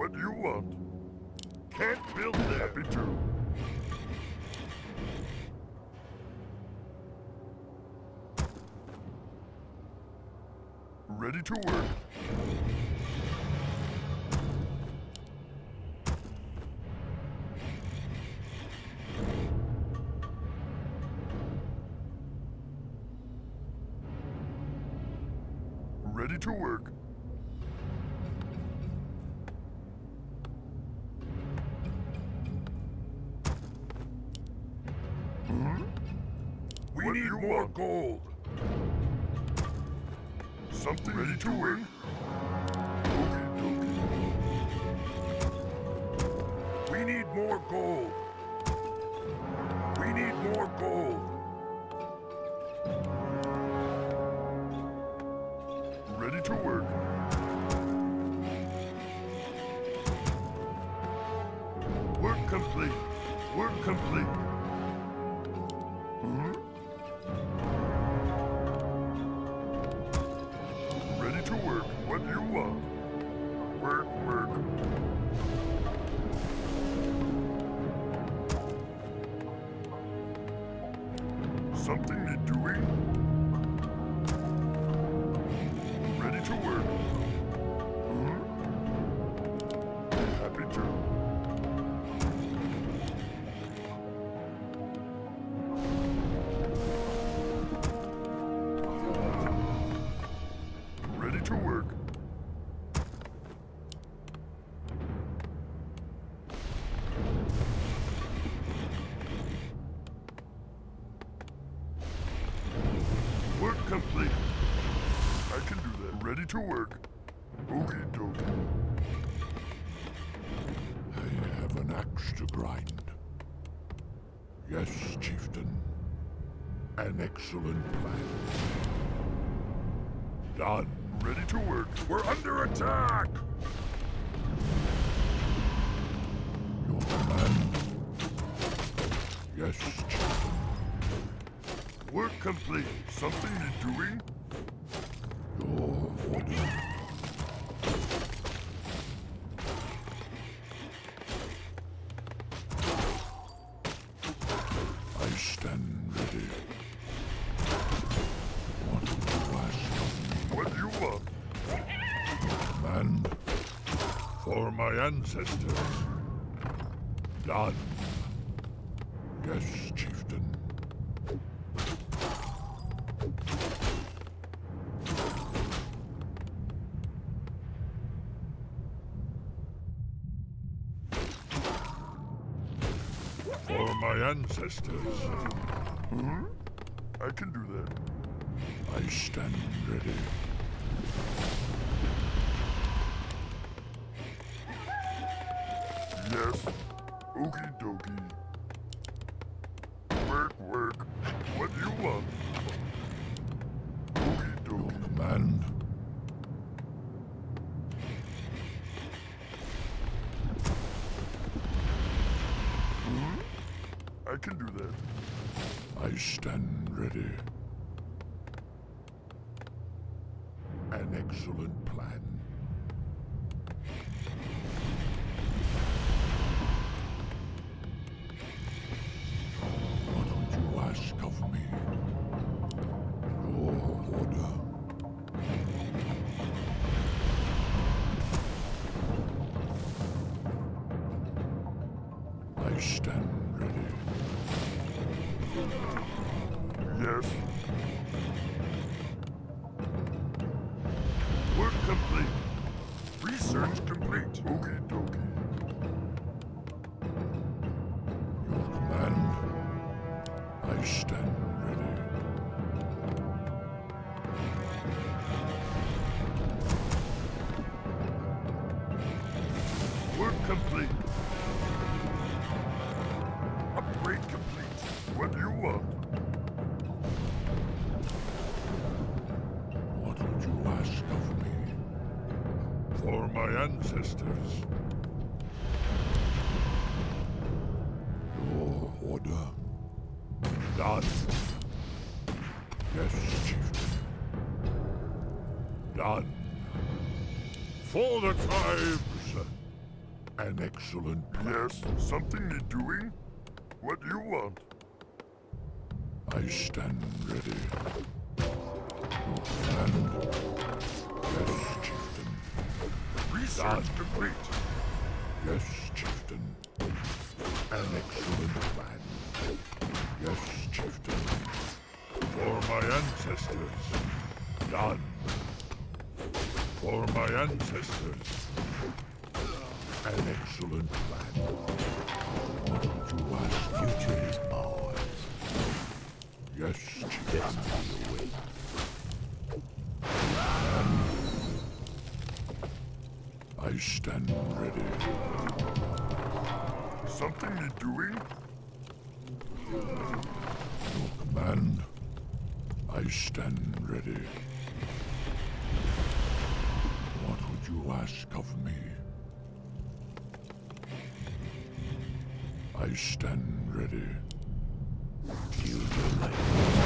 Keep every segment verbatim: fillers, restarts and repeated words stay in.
What do you want? Can't build there. Happy to. Ready to work. Ready to work. Hmm? We what need more want? Gold. Something ready to work. Okay, okay. We need more gold. We need more gold. Ready to work. Work complete. Work complete. Hmm? Ready to work. What do you want? Work, work. Something need doing? Ready to work. Hmm? Happy to. Ready to work. Work complete. I can do that. Ready to work. Okie dokie. I have an axe to grind. Yes, chieftain. An excellent plan. Done. Ready to work. We're under attack! Your command. Yes, chieftain. Work complete. Something you're doing? Your order. I stand ready. What do you ask of me? What do you want? Command. For my ancestors. Done. Yes, chieftain. For my ancestors. Hmm? I can do that. I stand ready. Yes. Okie dokie. Work, work. What do you want? Okie Your dokie. command. Hmm? I can do that. I stand ready. An excellent plan. What would you ask of me? Your order. I stand ready. Yes. Work complete. Research complete. Okie dokie. Your command. I stand ready. Work complete. Upgrade complete. What do you want? What would you ask of me? For my ancestors. Your order. Done. Yes, chieftain. Done. For the tribes. An excellent plan. Yes, something need doing? What do you want? I stand ready. Your command. Yes, chieftain. Research complete. Yes, chieftain. An excellent plan. Yes, chieftain. For my ancestors. Done. For my ancestors. An excellent plan. What would you ask? Future is ours. Yes, chieftain. Destiny awaits. I stand ready. Something need doing? Your command. I stand ready. What would you ask of me? I stand ready. Yield your life.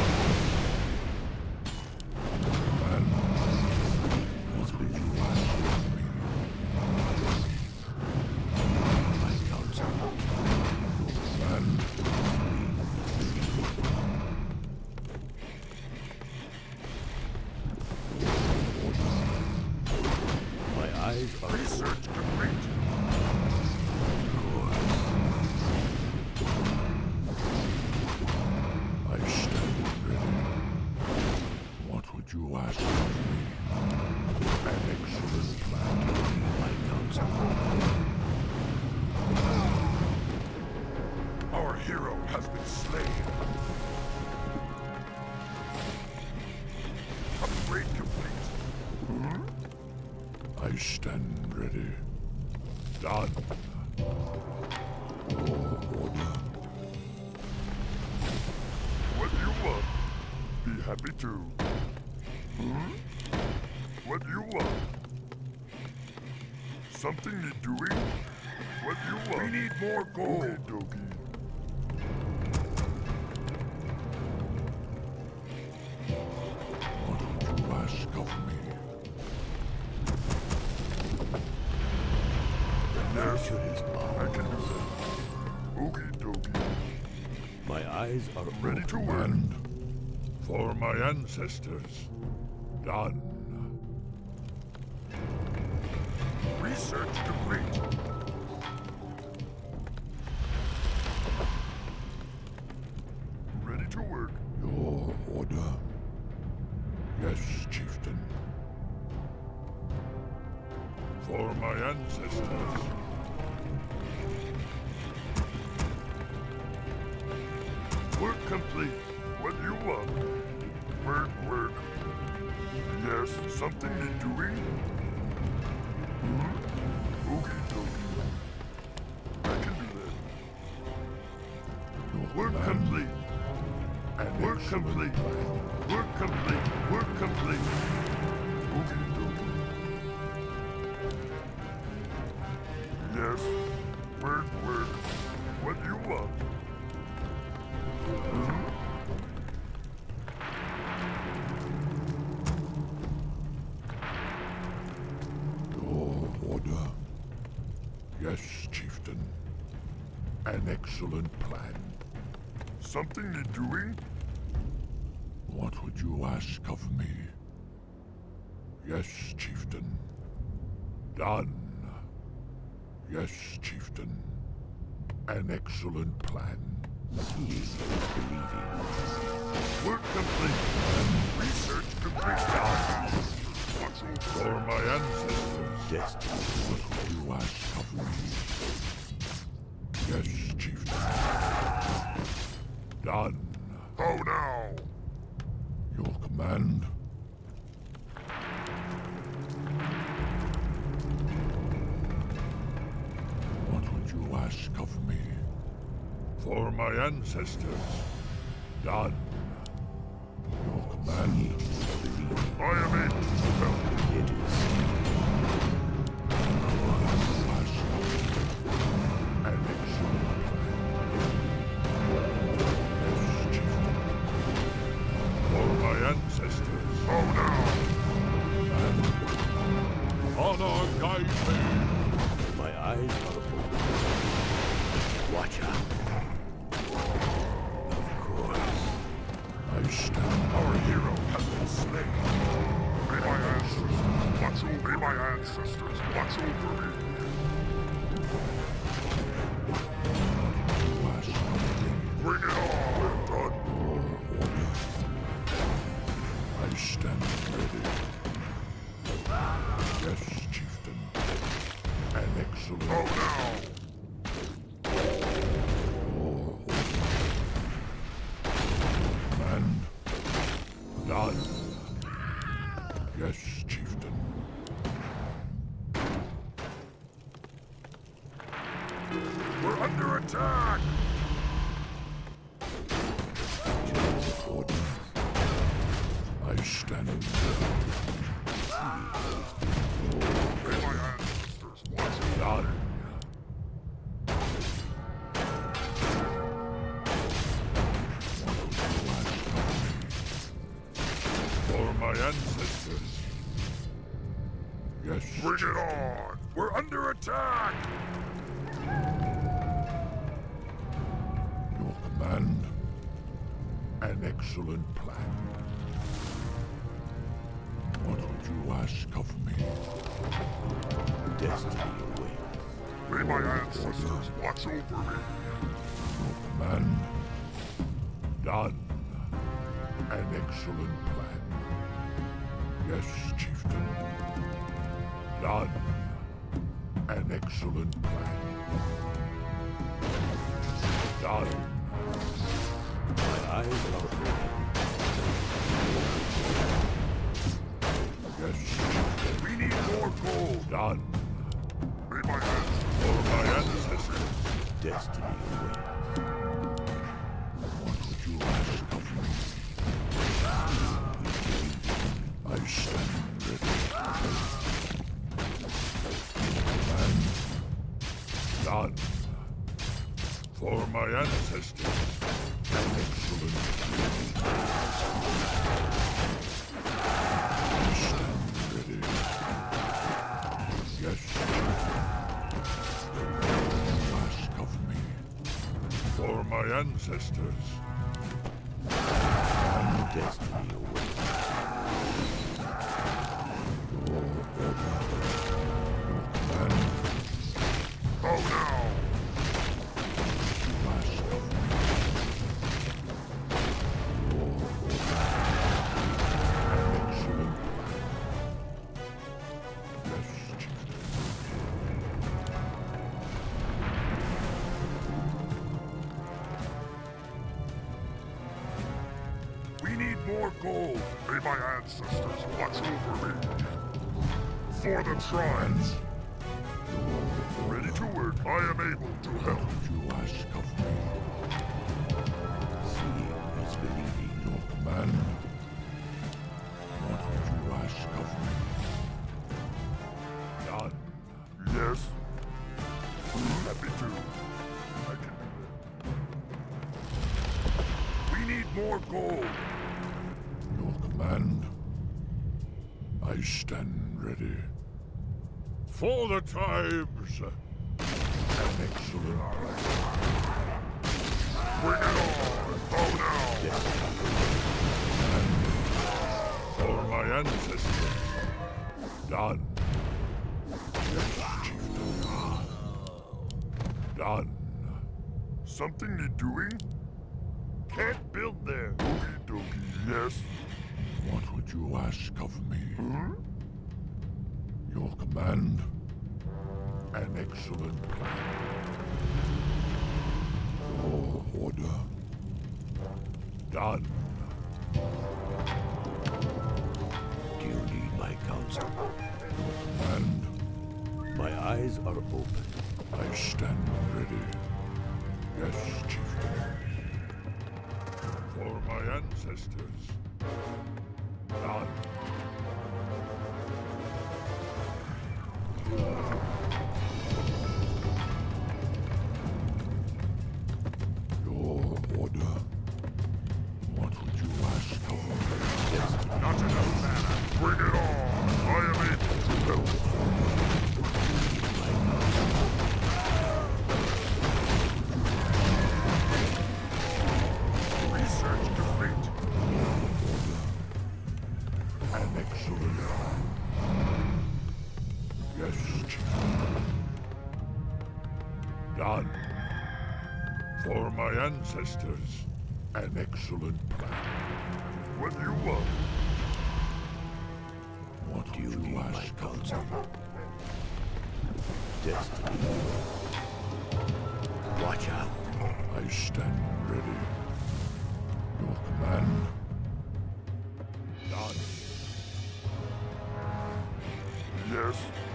Command. What would you ask of me? My counsel. Command. My eyes are Research complete. I stand ready. What would you ask of me? An excellent plan. my counsel. Our hero has been slain. Upgrade complete. I stand ready. Done. Your order. What do you want? Be happy to. Hmm? What do you want? Something need doing? What do you want? We need more gold. Okie dokie. What would you ask of me? Yes, Future is I ours. can do that. Okie dokie. My eyes are Ready to work. And for my ancestors. Done. Research complete. Ready to work. Your order. Yes, chieftain. For my ancestors. Work complete. What do you want? Work, work. Yes, something need doing? Hmm? Okie dokie. I can do that. Your Work command. complete. An Work excellent complete. plan. Work complete. Work complete. Okie dokie. Yes. Work, work. What do you want? Hmm? Your order. Yes, chieftain. An excellent plan. Something need doing? What would you ask of me? Yes, chieftain. Done. Yes, chieftain. An excellent plan. He is believing. Work complete. Research complete. For my ancestors. Destiny. What would you ask of me? Yes, chieftain. Done. How now? Your command. What would you ask of me? For my ancestors. Done. Your command. I am in. Help. It is. Ask of me. An excellent plan. Yes, chieftain. For my ancestors. How now? And honor guide me. My eyes are open. Watch out. Of course. I stand. Our hero has been slain. May my ancestors watch over May my ancestors watch over me. Bring it on! Done. I stand ready. Yes, chieftain. An excellent. Oh now! Command. Done. Yes, chieftain. We're under attack! Order. I stand ready. May my ancestors watch over me. Done. For my ancestors. Yes. Bring it on! We're under attack! Your command. An excellent plan. What would you ask of me? Destiny awaits. May my ancestors watch over me. Your command. Done. An excellent plan. Yes, chieftain. Done. An excellent plan. Done. My eyes are open. Yes, chieftain. We need more gold. Done. May my ancestors For my ancestors. Destiny awaits. What would you ask of me? I stand ready. Command. Done. For my ancestors. An excellent. I stand ready. Yes, ask of me. For my ancestors. Destiny awaits. Your order. Your command. Oh now! Ask of me. Your order. An excellent plan. Yes, chieftain. We need more gold. May my ancestors watch over me. For the tribes. Ready to work. I am able to help. What would you ask of me? Seeing is believing. Your command. What would you ask of me? Done. Yes. Happy to. I can do that. We need more gold. Your command. I stand ready. For the times. An excellent plan. Bring it on. Oh now. For my ancestors. Done. Yes, chieftain. Done. Something need doing? Can't build there. Okie dokie. Yes. What would you ask of me? Huh? Your command. An excellent plan. Your order. Done. Do you need my counsel? And My eyes are open. I stand ready. Yes, chieftain. For my ancestors. Done. Your order. What would you ask of me? Not enough mana. Bring it on. I am able to help. My counsel. An excellent plan. Yes, Chief. Done. For my ancestors, an excellent plan. What do you want? What Do you would need you my ask of counsel? me? Destiny. Watch out. I stand ready. Your command. Done. Yes.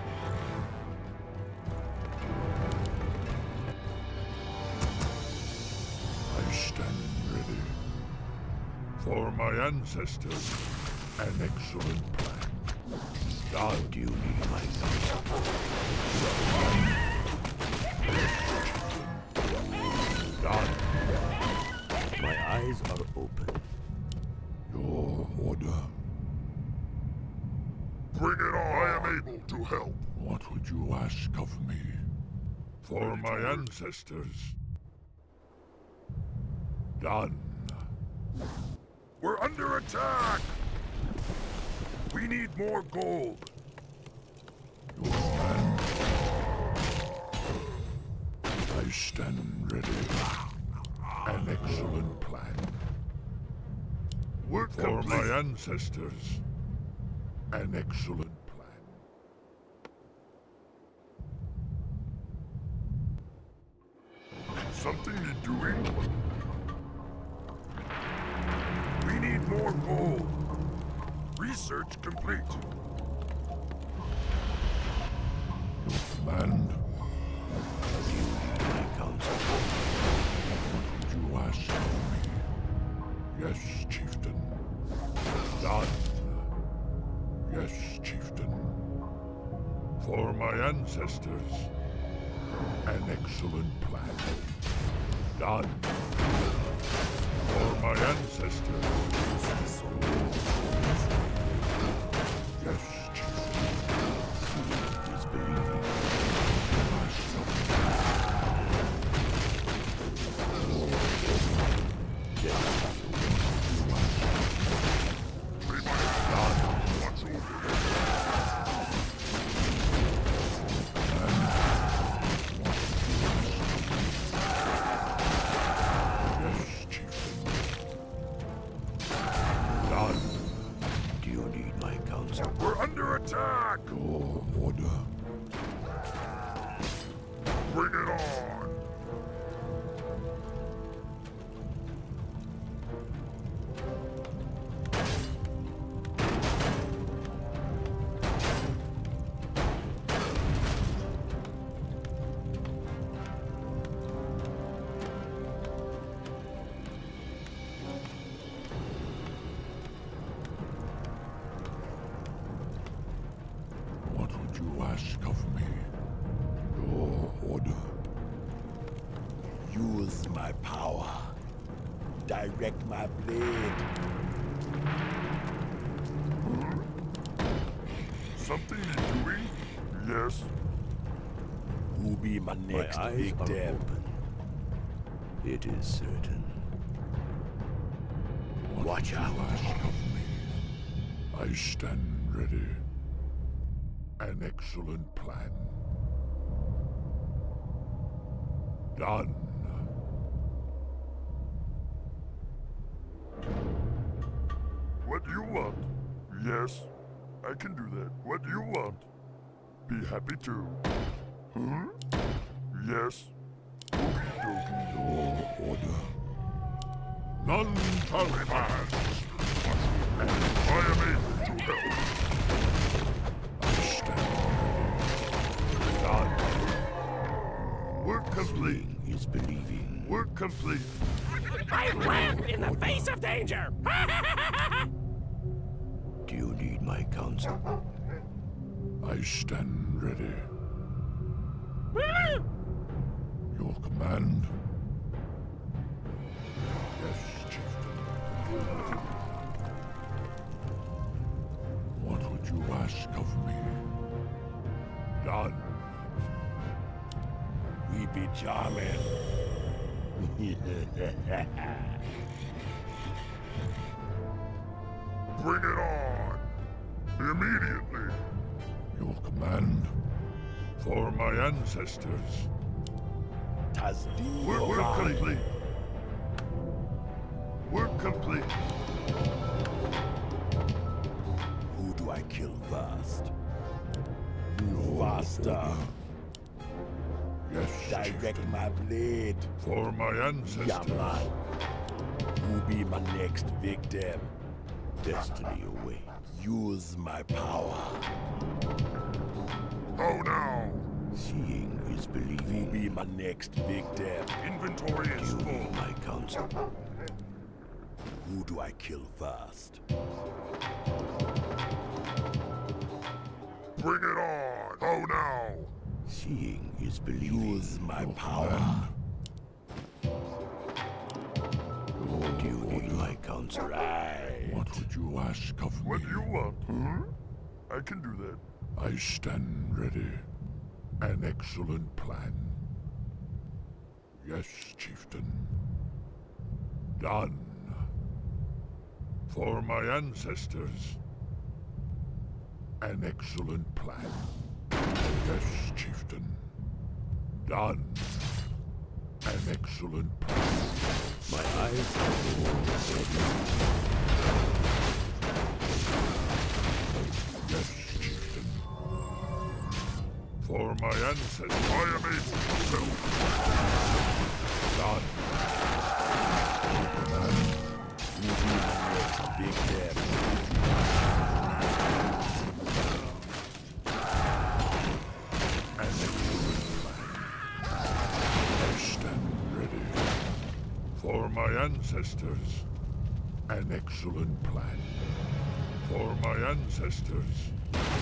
I stand ready. For my ancestors, an excellent plan. Done. Do you need my counsel? Done. My eyes are open. Your order. Bring it on. I am able to help. What would you ask of me? For my ancestors. Done. We're under attack! We need more gold. Your command. I stand ready. An excellent plan. Work For complete. my ancestors. An excellent plan. Something need doing? We need more gold. Research complete. Your command. Do you need my counsel? What would you ask of me? Yes, chieftain. Done. Yes, chieftain. For my ancestors, an excellent plan. Done. For my ancestors. Yes, chieftain. Is believing. Yes, chieftain. Done. Do you need my counsel? We're under attack! Your order. Bring it on! What would you ask of me? Your order. Use my power. Direct my blade. Something need doing? Yes. Who be my next eyes big are dead? open. It is certain. What Watch would out. you ask of me? I stand ready. An excellent plan. Done. What do you want? Yes, I can do that. What do you want? Be happy to. Hmm? Yes. Okie dokie. Your order. None Taliban. And I am able to help. I stand ready. Done. Work complete. Seeing is believing. Work complete. I laugh in the face of danger! Do you need my counsel? I stand ready. Your command. Yes, chieftain. What would you ask of me? Done. We be charming. Bring it on. Immediately. Your command. For my ancestors. Tasdeem We're, we're Rai. complete. We're complete. Who do I kill first? Your Faster. order. Yes, Direct chieftain. my blade. For my ancestors. Yeah, man. Who be my next victim? Destiny awaits. Use my power. Oh no! Seeing is believing. Who be my next victim? Inventory is Duly full. my counsel. Who do I kill first? Bring it on! Oh no! Seeing is believing. Use my Your power. command. Duly my counsel. Right. What would you ask of What me? do you want? Huh? I can do that. I stand ready. An excellent plan. Yes, chieftain. Done. For my ancestors. An excellent plan. Yes, chieftain. Done. An excellent plan. My eyes are ready. Yes, chieftain. For my ancestors, I am able to. Done. Who be my next victim? An excellent plan. I stand ready. For my ancestors. An excellent plan. For my ancestors.